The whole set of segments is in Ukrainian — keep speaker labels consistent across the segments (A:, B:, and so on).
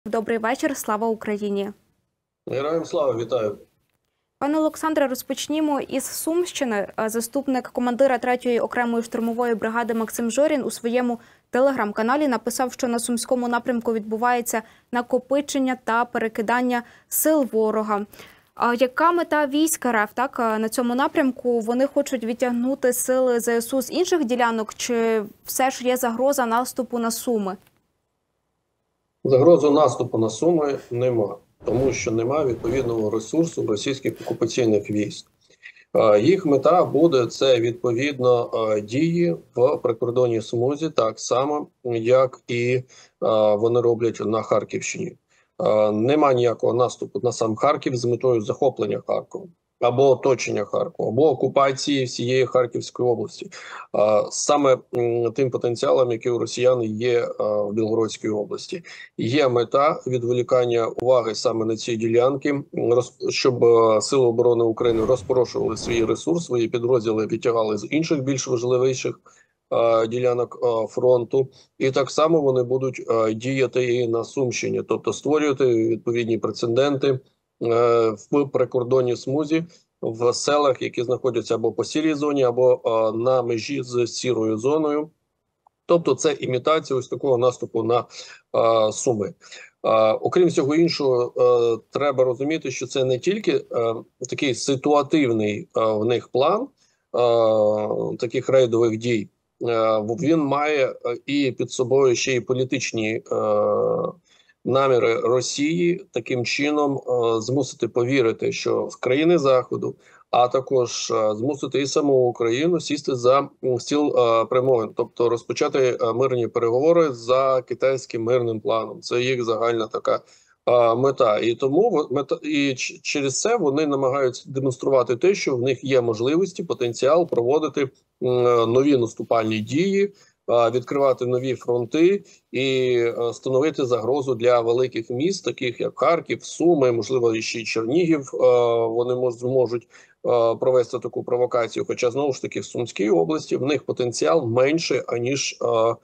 A: Добрий вечір, слава Україні.
B: Героям слава, вітаю.
A: Пане Олександре, розпочнімо із Сумщини. Заступник командира 3-ї окремої штурмової бригади Максим Жорін у своєму телеграм-каналі написав, що на Сумському напрямку відбувається накопичення та перекидання сил ворога. Яка мета військ РФ на цьому напрямку? Вони хочуть відтягнути сили ЗСУ з інших ділянок, чи все ж є загроза наступу на Суми?
B: Загрози наступу на Суми нема, тому що немає відповідного ресурсу російських окупаційних військ. Їх мета буде це відповідно дії в прикордонній смузі, так само, як і вони роблять на Харківщині. Нема ніякого наступу на сам Харків з метою захоплення Харкова, або оточення Харкова, або окупації всієї Харківської області. Саме тим потенціалом, який у росіян є в Білгородській області. Є мета відволікання уваги саме на ці ділянки, щоб Сили оборони України розпорошували свій ресурс, свої підрозділи відтягали з інших більш важливіших ділянок фронту, і так само вони будуть діяти і на Сумщині, тобто створювати відповідні прецеденти в прикордонній смузі в селах, які знаходяться або по сірій зоні, або на межі з сірою зоною. Тобто це імітація ось такого наступу на Суми. Окрім всього іншого, треба розуміти, що це не тільки такий ситуативний в них план таких рейдових дій, він має і під собою ще й політичні наміри Росії таким чином змусити повірити, що з країни Заходу, а також змусити і саму Україну сісти за стіл перемовин, тобто розпочати мирні переговори за китайським мирним планом. Це їх загальна така мета. І тому через це вони намагаються демонструвати те, що в них є можливості, потенціал проводити нові наступальні дії, відкривати нові фронти і становити загрозу для великих міст, таких як Харків, Суми, можливо, ще й Чернігів. Вони зможуть провести таку провокацію. Хоча, знову ж таки, в Сумській області в них потенціал менший, аніж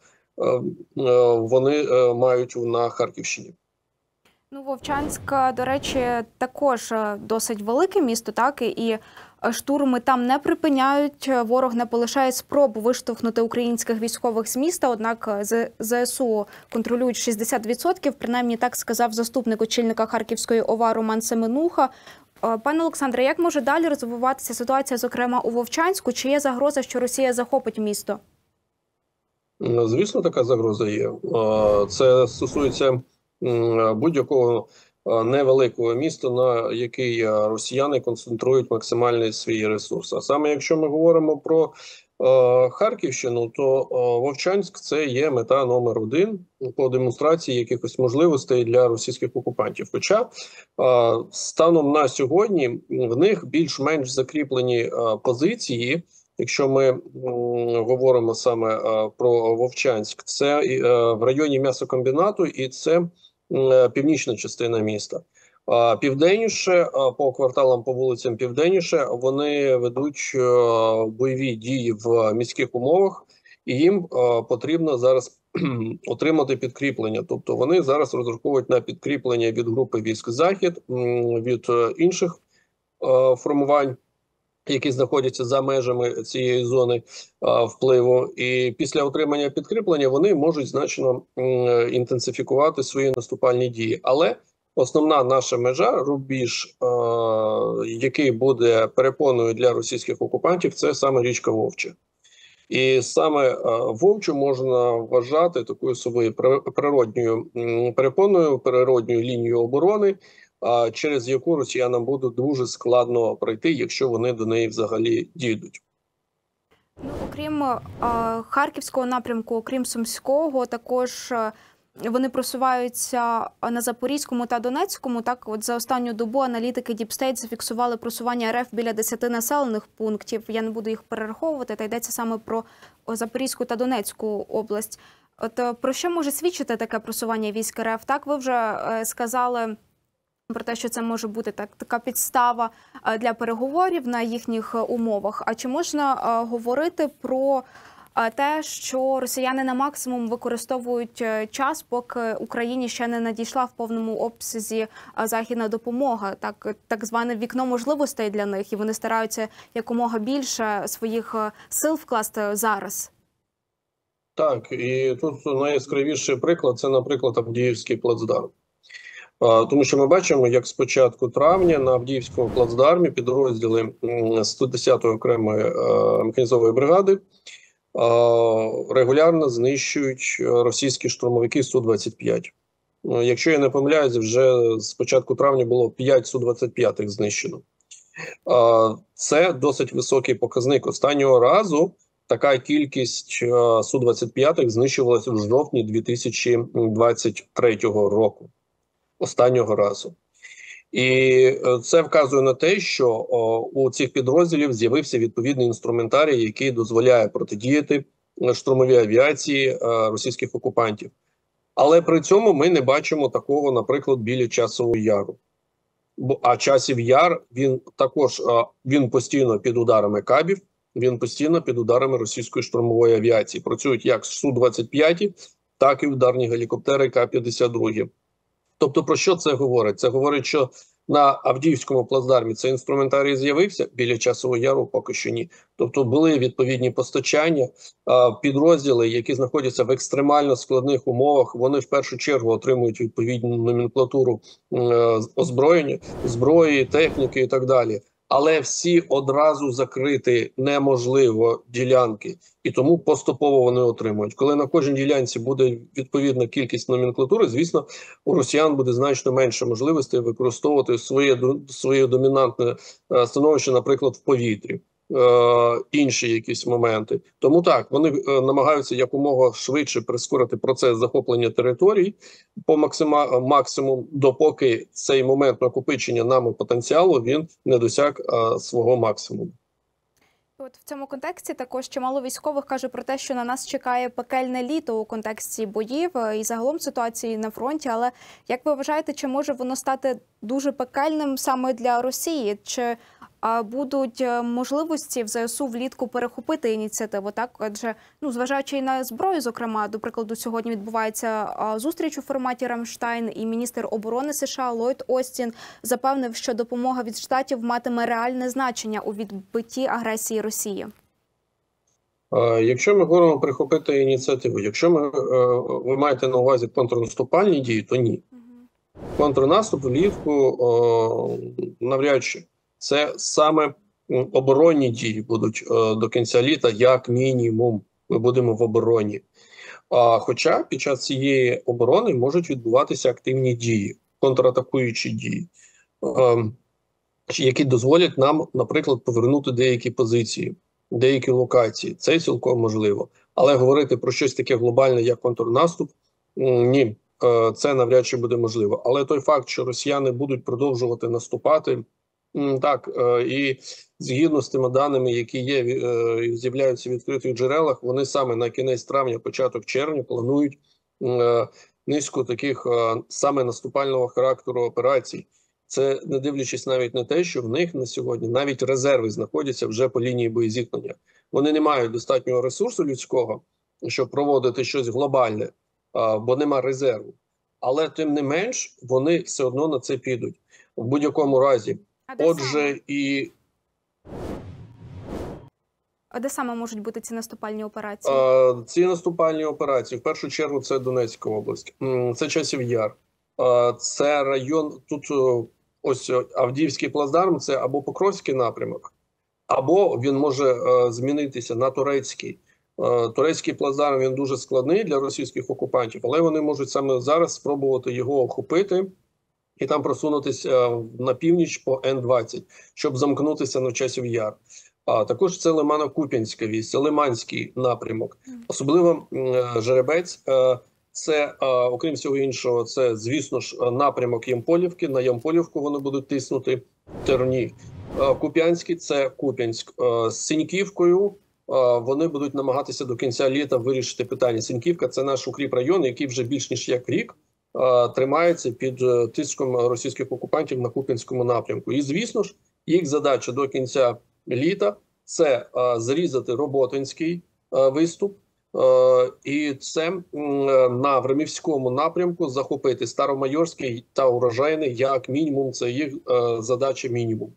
B: вони мають на Харківщині.
A: Ну, Вовчанськ, до речі, також досить велике місто, і штурми там не припиняють. Ворог не полишає спроб виштовхнути українських військових з міста, однак ЗСУ контролюють 60%, принаймні так сказав заступник очільника Харківської ОВА Роман Семенуха. Пане Олександре, як може далі розвиватися ситуація, зокрема у Вовчанську? Чи є загроза, що Росія захопить місто?
B: Звісно, така загроза є. Це стосується будь-якого невеликого міста, на який росіяни концентрують максимальний свій ресурс. А саме якщо ми говоримо про Харківщину, то Вовчанськ – це є мета номер 1 по демонстрації якихось можливостей для російських окупантів. Хоча станом на сьогодні в них більш-менш закріплені позиції. Якщо ми говоримо саме про Вовчанськ, це в районі м'ясокомбінату і це північна частина міста. Південніше, по кварталам, по вулицям південніше, вони ведуть бойові дії в міських умовах, і їм потрібно зараз отримати підкріплення. Тобто вони зараз розраховують на підкріплення від групи військ «Захід», від інших формувань, які знаходяться за межами цієї зони впливу. І після отримання підкріплення вони можуть значно інтенсифікувати свої наступальні дії. Але основна наша межа, рубіж, який буде перепоною для російських окупантів, це саме річка Вовча. І саме Вовчу можна вважати такою собою природньою перепоною, природньою лінією оборони, через яку росіянам буде дуже складно пройти, якщо вони до неї взагалі дійдуть.
A: Ну, окрім Харківського напрямку, окрім Сумського, також вони просуваються на Запорізькому та Донецькому. От за останню добу аналітики Deep State зафіксували просування РФ біля 10 населених пунктів. Я не буду їх перераховувати, та йдеться саме про Запорізьку та Донецьку область. От про що може свідчити таке просування військ РФ? Ви вже сказали про те, що це може бути така підстава для переговорів на їхніх умовах. А чи можна говорити про те, що росіяни на максимум використовують час, поки Україні ще не надійшла в повному обсязі західна допомога, так зване вікно можливостей для них, і вони стараються якомога більше своїх сил вкласти зараз.
B: Так, і тут найяскравіший приклад – це, наприклад, Авдіївський плацдарм. Тому що ми бачимо, як з початку травня на Авдіївському плацдармі підрозділи 110-ї окремої механізованої бригади регулярно знищують російські штурмовики Су-25. Якщо я не помиляюсь, вже з початку травня було 5 Су-25 знищено. Це досить високий показник. Останнього разу така кількість Су-25 знищувалася в жовтні 2023 року. Останнього разу. І це вказує на те, що у цих підрозділів з'явився відповідний інструментарій, який дозволяє протидіяти штурмовій авіації російських окупантів. Але при цьому ми не бачимо такого, наприклад, біля Часового Яру. А Часів Яр, він також він постійно під ударами кабів, він постійно під ударами російської штурмової авіації. Працюють як Су-25, так і ударні гелікоптери К-52. Тобто про що це говорить? Це говорить, що на Авдіївському плацдармі цей інструментарій з'явився, біля Часового Яру поки що ні. Тобто були відповідні постачання, підрозділи, які знаходяться в екстремально складних умовах, вони в першу чергу отримують відповідну номенклатуру озброєння, зброї, техніки і так далі. Але всі одразу закрити неможливо ділянки, і тому поступово вони отримують. Коли на кожній ділянці буде відповідна кількість номенклатури, звісно, у росіян буде значно менше можливостей використовувати своє домінантне становище, наприклад, в повітрі. Інші якісь моменти. Тому так, вони намагаються якомога швидше прискорити процес захоплення територій по максимум, допоки цей момент накопичення нами потенціалу він не досяг свого максимуму.
A: От в цьому контексті також чимало військових каже про те, що на нас чекає пекельне літо у контексті боїв і загалом ситуації на фронті. Але як ви вважаєте, чи може воно стати дуже пекельним саме для Росії? Чи будуть можливості в ЗСУ влітку перехопити ініціативу? Так, адже зважаючи і на зброю, зокрема, до прикладу, сьогодні відбувається зустріч у форматі Рамштайн, і міністр оборони США Ллойд Остін запевнив, що допомога від Штатів матиме реальне значення у відбитті агресії Росії.
B: Якщо ми говоримо прихопити ініціативу, якщо ви маєте на увазі контрнаступальні дії, то ні. Контрнаступ влітку навряд чи. Це саме оборонні дії будуть до кінця літа, як мінімум, ми будемо в обороні. Хоча під час цієї оборони можуть відбуватися активні дії, контратакуючі дії, які дозволять нам, наприклад, повернути деякі позиції, деякі локації. Це цілком можливо. Але говорити про щось таке глобальне, як контрнаступ, ні, це навряд чи буде можливо. Але той факт, що росіяни будуть продовжувати наступати, так, і згідно з тими даними, які є, з'являються в відкритих джерелах, вони саме на кінець травня, початок червня планують низку таких саме наступального характеру операцій. Це не дивлячись навіть на те, що в них на сьогодні навіть резерви знаходяться вже по лінії боєзіткнення. Вони не мають достатнього ресурсу людського, щоб проводити щось глобальне, бо нема резерву. Але тим не менш, вони все одно на це підуть. В будь-якому разі. Отже, і...
A: А де саме можуть бути ці наступальні операції?
B: Ці наступальні операції, в першу чергу, це Донецька область, це Часів Яр, це район, тут ось Авдіївський плацдарм, це або Покровський напрямок, або він може змінитися на Турецький. Турецький плацдарм, він дуже складний для російських окупантів, але вони можуть саме зараз спробувати його охопити і там просунутися на північ по Н-20, щоб замкнутися на Часів Яр. Також це Лимано-Куп'янська вісь, це Лиманський напрямок. Особливо Жеребець, це, окрім всього іншого, це, звісно ж, напрямок Ямполівки. На Ямполівку вони будуть тиснути Терні. Куп'янський – це Куп'янськ. З Синьківкою вони будуть намагатися до кінця літа вирішити питання. Синьківка – це наш укріпрайон, який вже більш ніж як рік тримається під тиском російських окупантів на Куп'янському напрямку. І, звісно ж, їх задача до кінця літа – це зрізати Роботинський виступ. І це на Времівському напрямку захопити Старомайорський та Урожайний як мінімум. Це їх задача мінімум.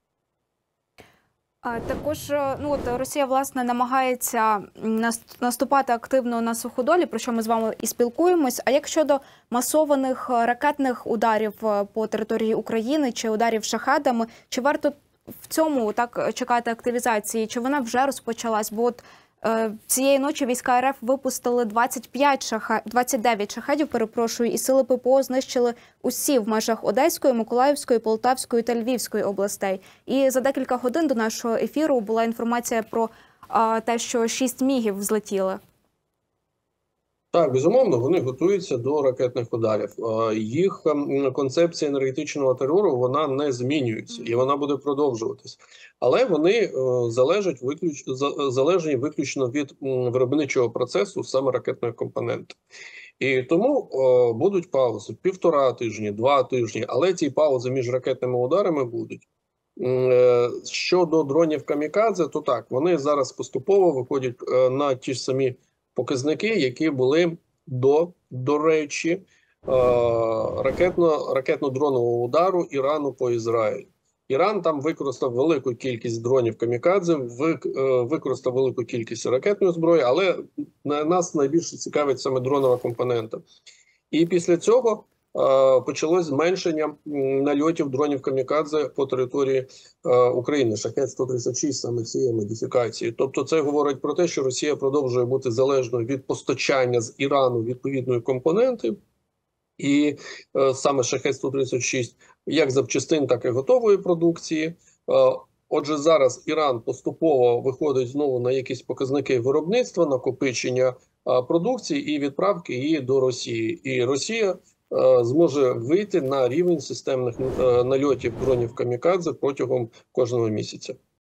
A: Також Росія власне намагається наступати активно на Суходолі, про що ми з вами і спілкуємось. А як щодо масованих ракетних ударів по території України чи ударів шахедами, чи варто в цьому так чекати активізації? Чи вона вже розпочалась? Бо цієї ночі війська РФ випустили 29 шахедів, і сили ППО знищили усі в межах Одеської, Миколаївської, Полтавської та Львівської областей. І за декілька годин до нашого ефіру була інформація про те, що 6 мігів злетіли.
B: Так, безумовно, вони готуються до ракетних ударів. Їх концепція енергетичного терору, вона не змінюється і вона буде продовжуватись. Але вони залежні виключно від виробничого процесу, саме ракетної компоненти. І тому будуть паузи 1,5 тижні, 2 тижні, але ці паузи між ракетними ударами будуть. Щодо дронів камікадзе, то так, вони зараз поступово виходять на ті ж самі показники, які були до речі, ракетно-дронового удару Ірану по Ізраїлю. Іран там використав велику кількість дронів камікадзе, використав велику кількість ракетної зброї, але нас найбільше цікавить саме дронова компонента. І після цього почалось зменшення нальотів дронів камікадзе по території України. Шахед-136 саме цієї модифікації. Тобто це говорить про те, що Росія продовжує бути залежною від постачання з Ірану відповідної компоненти. І саме Шахед-136 як запчастин, так і готової продукції. Отже, зараз Іран поступово виходить знову на якісь показники виробництва, накопичення продукції і відправки її до Росії. І Росія зможе вийти на рівень системних нальотів дронів камікадзе протягом кожного місяця.